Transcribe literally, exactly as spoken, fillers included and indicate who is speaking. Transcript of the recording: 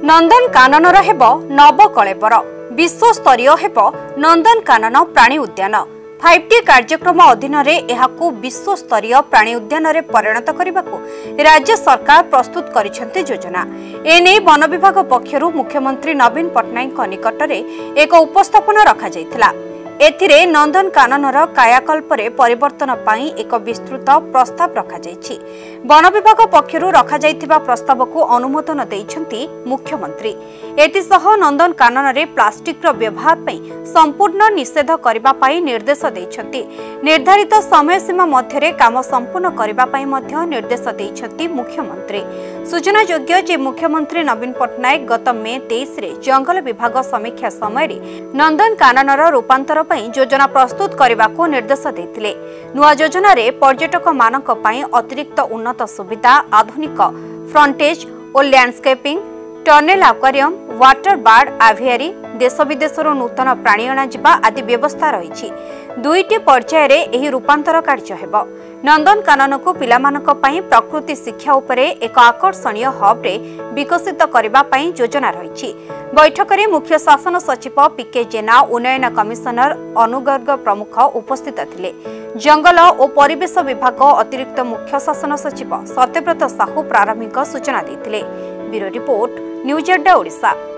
Speaker 1: नंदनकाननर हेब नवकलेबर विश्वस्तरीय हेब नंदनकानन प्राणी उद्यान फाइव टी कार्यक्रम अधीन विश्वस्तरीय प्राणी उद्यान रे परिणत करने को राज्य सरकार प्रस्तुत करिसेंते योजना। एने वन विभाग पक्षरु मुख्यमंत्री नवीन पट्टनायक निकट में एक उपस्थापन रखा जायतिला। एथिरे नंदनकाननर कायाकल्परे परिवर्तन पाई एक विस्तृत प्रस्ताव रखा जायछि। वन विभाग पक्षरु रखा जायतिबा प्रस्ताव को अनुमोदन दैछन्ति मुख्यमंत्री। एतिसह नंदनकानन रे प्लास्टिक रो व्यवहार पई संपूर्ण निषेध करबा पई निर्देश दैछन्ति। निर्धारित समय सीमा मध्यरे काम संपूर्ण करबा पई मध्य निर्देश दैछन्ति मुख्यमंत्री। सूचनायोग्य जे मुख्यमंत्री नवीन पट्टनायक गत मे तेईस रे जंगल विभाग समीक्षा समय नंदनकाननर रूपांतर योजना प्रस्तुत करने को निर्देश देथिले। नुआ योजना रे पर्यटक मानक पई अतिरिक्त उन्नत सुविधा, आधुनिक फ्रंटेज और landscaping, tunnel aquarium, water bird aviary, देश विदेशर नूतन प्राणी अणाजिबा आदि व्यवस्था रही। दुईटी पर्याय रे एही रूपांतर कार्य हेबो। नंदनकानन को पिलामानक पई प्रकृति शिक्षा उपरे एक आकर्षणीय हब रे विकसित करबा पई योजना रही। बैठक में मुख्य शासन सचिव पीके जेना, उन्नयन कमिशनर अनुगर्ग प्रमुख उपस्थित थिले। जंगल और परिवेश विभाग अतिरिक्त मुख्य शासन सचिव सत्यव्रत साहू प्रारंभिक सूचना देथिले। ब्यूरो रिपोर्ट, न्यूज अड्डा ओडिशा।